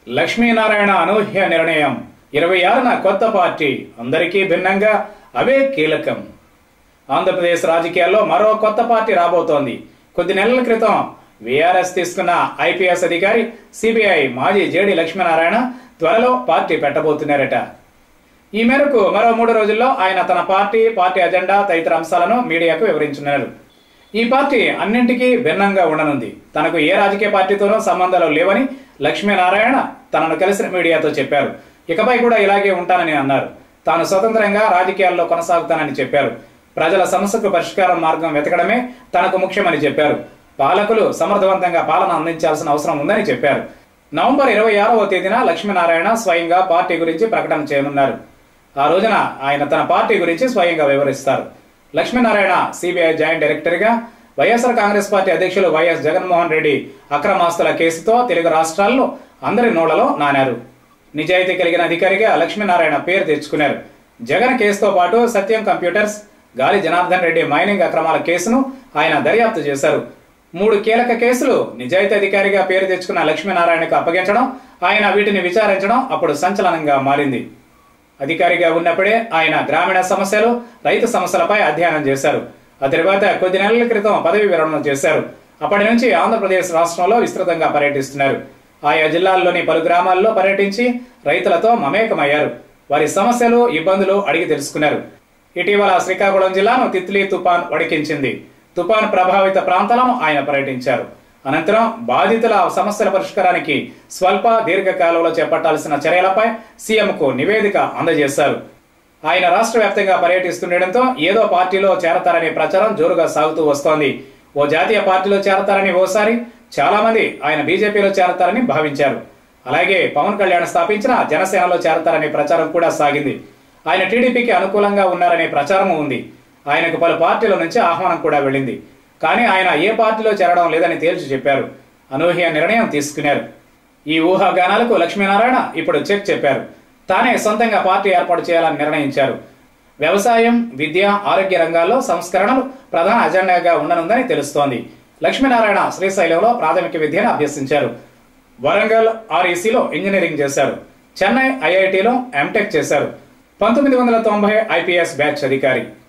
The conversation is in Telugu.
లక్ష్మీనారాయణ అనూహ్య నిర్ణయం. 26న కొత్త పార్టీ, అందరికీ భిన్నంగా అవే కీలకం. ఆంధ్రప్రదేశ్ రాజకీయాల్లో మరో కొత్త పార్టీ రాబోతోంది. కొద్ది నెలల క్రితం వీఆర్ఎస్ తీసుకున్న ఐపీఎస్ అధికారి, సిబిఐ మాజీ జేడీ లక్ష్మీనారాయణ త్వరలో పార్టీ పెట్టబోతున్నారట. ఈ మేరకు మరో 3 రోజుల్లో ఆయన తన పార్టీ అజెండా తదితర అంశాలను మీడియాకు వివరించున్నారు. ఈ పార్టీ అన్నింటికీ భిన్నంగా ఉండనుంది. తనకు ఏ రాజకీయ పార్టీతోనూ సంబంధాలు లేవని లక్ష్మీనారాయణ తనను కలిసిన మీడియాతో చెప్పారు. ఇకపై కూడా ఇలాగే ఉంటానని అన్నారు. తాను స్వతంత్రంగా రాజకీయాల్లో కొనసాగుతానని చెప్పారు. ప్రజల సమస్యకు పరిష్కారం మార్గం వెతకడమే తనకు ముఖ్యమని చెప్పారు. పాలకులు సమర్థవంతంగా పాలన అందించాల్సిన అవసరం ఉందని చెప్పారు. నవంబర్ 26వ తేదీన లక్ష్మీనారాయణ స్వయంగా పార్టీ గురించి ప్రకటన చేయనున్నారు. ఆ రోజున ఆయన తన పార్టీ గురించి స్వయంగా వివరిస్తారు. లక్ష్మీనారాయణ సిబిఐ జాయింట్ డైరెక్టర్గా, వైఎస్ఆర్ కాంగ్రెస్ పార్టీ అధ్యక్షులు వైఎస్ జగన్మోహన్ రెడ్డి అక్రమాస్తుల కేసుతో తెలుగు రాష్ట్రాల్లో అందరి నోళ్లలో నానారు. నిజాయితీ కలిగిన అధికారిగా లక్ష్మీనారాయణ పేరు తెచ్చుకున్నారు. జగన్ కేసుతో పాటు సత్యం కంప్యూటర్స్, గాలి జనార్దన్ రెడ్డి మైనింగ్ అక్రమాల కేసును ఆయన దర్యాప్తు చేశారు. 3 కీలక కేసులు నిజాయితీ అధికారిగా పేరు తెచ్చుకున్న లక్ష్మీనారాయణకు అప్పగించడం, ఆయన వీటిని విచారించడం అప్పుడు సంచలనంగా మారింది. అధికారిగా ఉన్నప్పుడే ఆయన గ్రామీణ సమస్యలు, రైతు సమస్యలపై అధ్యయనం చేశారు. ఆ తర్వాత కొద్ది నెలల క్రితం పదవి విరమణ చేశారు. అప్పటి నుంచి ఆంధ్రప్రదేశ్ రాష్ట్రంలో విస్తృతంగా పర్యటిస్తున్నారు. ఆయా జిల్లాల్లోని పలు గ్రామాల్లో పర్యటించి రైతులతో మమేకమయ్యారు. వారి సమస్యలు, ఇబ్బందులు అడిగి తెలుసుకున్నారు. ఇటీవల శ్రీకాకుళం జిల్లాను తిత్లీ తుపాన్ వడికించింది. తుపాన్ ప్రభావిత ప్రాంతాలను ఆయన పర్యటించారు. అనంతరం బాధితుల సమస్యల పరిష్కారానికి స్వల్ప దీర్ఘకాలంలో చేపట్టాల్సిన చర్యలపై సీఎంకు నివేదిక అందజేశారు. ఆయన రాష్ట్ర వ్యాప్తంగా పర్యటిస్తుండటంతో ఏదో పార్టీలో చేరతారనే ప్రచారం జోరుగా సాగుతూ వస్తోంది. ఓ జాతీయ పార్టీలో చేరతారని ఓసారి, చాలా మంది ఆయన బీజేపీలో చేరతారని భావించారు. అలాగే పవన్ కళ్యాణ్ స్థాపించిన జనసేనలో చేరతారనే ప్రచారం కూడా సాగింది. ఆయన టీడీపీకి అనుకూలంగా ఉన్నారనే ప్రచారం ఉంది. ఆయనకు పలు పార్టీల నుంచి ఆహ్వానం కూడా వెళ్ళింది. కానీ ఆయన ఏ పార్టీలో చేరడం లేదని తేల్చి చెప్పారు. అనూహ్య నిర్ణయం తీసుకున్నారు. ఈ ఊహాగానాలకు లక్ష్మీనారాయణ ఇప్పుడు చెక్ చెప్పారు. తానే సొంతంగా పార్టీ ఏర్పాటు చేయాలని నిర్ణయించారు. వ్యవసాయం, విద్య, ఆరోగ్య రంగాల్లో సంస్కరణలు ప్రధాన అజెండాగా ఉండనుందని తెలుస్తోంది. లక్ష్మీనారాయణ శ్రీశైలంలో ప్రాథమిక విద్యను అభ్యసించారు. వరంగల్ ఆర్ఈసీలో ఇంజనీరింగ్ చేశారు. చెన్నై ఐఐటిలో ఎంటెక్ చేశారు. 1990 ఐపీఎస్ బ్యాచ్ అధికారి.